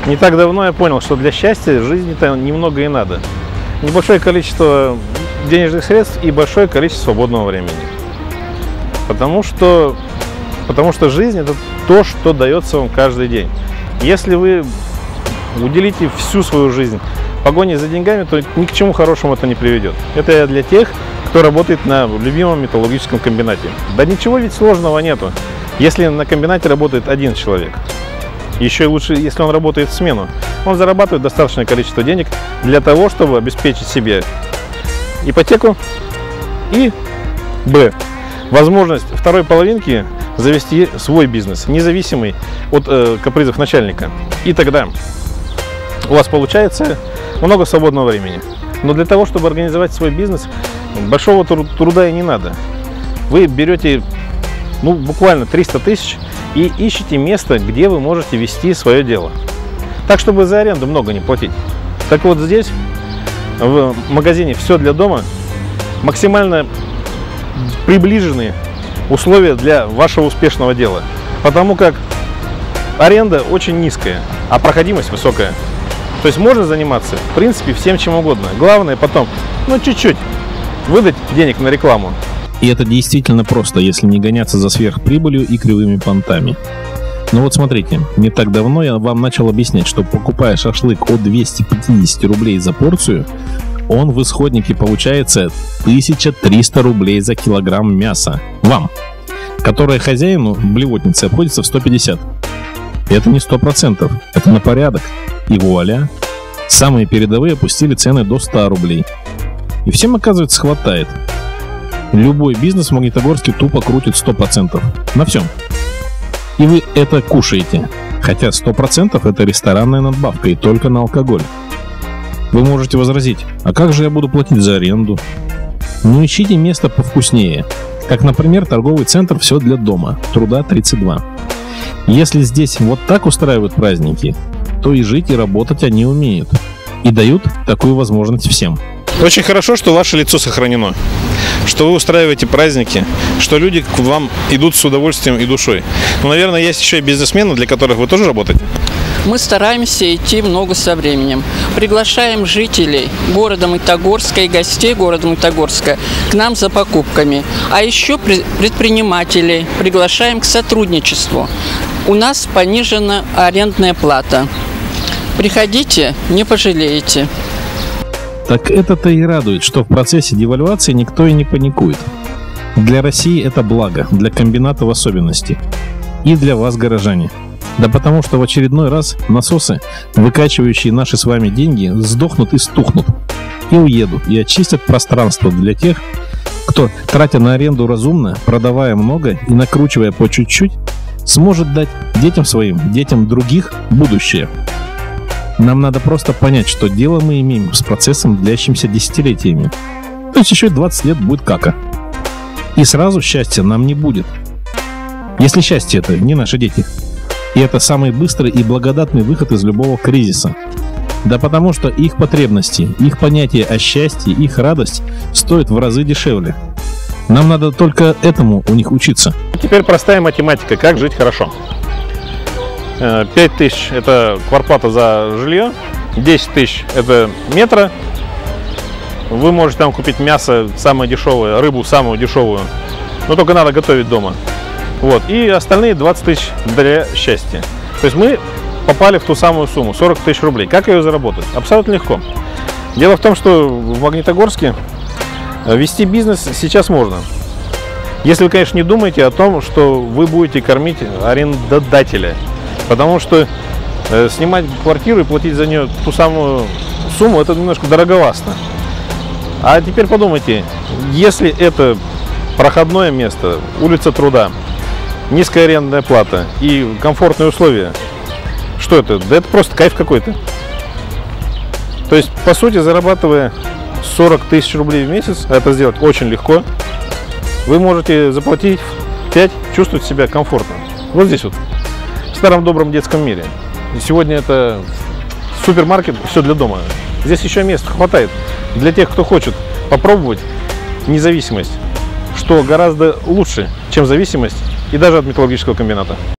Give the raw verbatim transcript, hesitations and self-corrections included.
Не так давно я понял, что для счастья в жизни-то немного и надо. Небольшое количество денежных средств и большое количество свободного времени. Потому что, потому что жизнь – это то, что дается вам каждый день. Если вы уделите всю свою жизнь погоне за деньгами, то ни к чему хорошему это не приведет. Это для тех, кто работает на любимом металлургическом комбинате. Да ничего ведь сложного нету, если на комбинате работает один человек. Еще лучше, если он работает в смену. Он зарабатывает достаточное количество денег для того, чтобы обеспечить себе ипотеку и б. возможность второй половинки завести свой бизнес, независимый от э, капризов начальника. И тогда у вас получается много свободного времени. Но для того, чтобы организовать свой бизнес, большого труда и не надо. Вы берете ну, буквально триста тысяч и ищите место, где вы можете вести свое дело. Так, чтобы за аренду много не платить. Так вот здесь, в магазине «Все для дома», максимально приближенные условия для вашего успешного дела. Потому как аренда очень низкая, а проходимость высокая. То есть можно заниматься, в принципе, всем чем угодно. Главное потом, ну, чуть-чуть выдать денег на рекламу. И это действительно просто, если не гоняться за сверхприбылью и кривыми понтами. Но вот смотрите, не так давно я вам начал объяснять, что покупая шашлык от двухсот пятидесяти рублей за порцию, он в исходнике получается тысяча триста рублей за килограмм мяса. Вам, которое хозяину блевотницы обходится в сто пятьдесят. Это не сто процентов, это на порядок. И вуаля, самые передовые опустили цены до ста рублей. И всем, оказывается, хватает. Любой бизнес в Магнитогорске тупо крутит сто процентов. На всем. И вы это кушаете. Хотя сто процентов это ресторанная надбавка и только на алкоголь. Вы можете возразить, а как же я буду платить за аренду? Ну ищите место повкуснее. Как, например, торговый центр «Все для дома», Труда тридцать два. Если здесь вот так устраивают праздники, то и жить, и работать они умеют. И дают такую возможность всем. Очень хорошо, что ваше лицо сохранено, что вы устраиваете праздники, что люди к вам идут с удовольствием и душой. Но, наверное, есть еще и бизнесмены, для которых вы тоже работаете? Мы стараемся идти в ногу со временем. Приглашаем жителей города Магнитогорска и гостей города Магнитогорска к нам за покупками. А еще предпринимателей приглашаем к сотрудничеству. У нас понижена арендная плата. Приходите, не пожалеете. Так это-то и радует, что в процессе девальвации никто и не паникует. Для России это благо, для комбината в особенности. И для вас, горожане. Да потому что в очередной раз насосы, выкачивающие наши с вами деньги, сдохнут и стухнут. И уедут, и очистят пространство для тех, кто, тратя на аренду разумно, продавая много и накручивая по чуть-чуть, сможет дать детям своим, детям других будущее. Нам надо просто понять, что дело мы имеем с процессом, длящимся десятилетиями. То есть еще двадцать лет будет кака. И сразу счастья нам не будет. Если счастье это не наши дети. И это самый быстрый и благодатный выход из любого кризиса. Да потому что их потребности, их понятие о счастье, их радость стоят в разы дешевле. Нам надо только этому у них учиться. Теперь простая математика. Как жить хорошо? пять тысяч – это квартплата за жилье, десять тысяч – это метро. Вы можете там купить мясо самое дешевое, рыбу самую дешевую, но только надо готовить дома. Вот. И остальные двадцать тысяч для счастья. То есть мы попали в ту самую сумму – сорок тысяч рублей. Как ее заработать? Абсолютно легко. Дело в том, что в Магнитогорске вести бизнес сейчас можно. Если вы, конечно, не думаете о том, что вы будете кормить арендодателя. Потому что э, снимать квартиру и платить за нее ту самую сумму, это немножко дороговастно. А теперь подумайте, если это проходное место, улица Труда, низкая арендная плата и комфортные условия, что это? Да это просто кайф какой-то. То есть, по сути, зарабатывая сорок тысяч рублей в месяц, это сделать очень легко, вы можете заплатить пять, чувствовать себя комфортно. Вот здесь вот. В старом добром детском мире. Сегодня это супермаркет «Все для дома». Здесь еще места хватает для тех, кто хочет попробовать независимость, что гораздо лучше, чем зависимость и даже от металлургического комбината.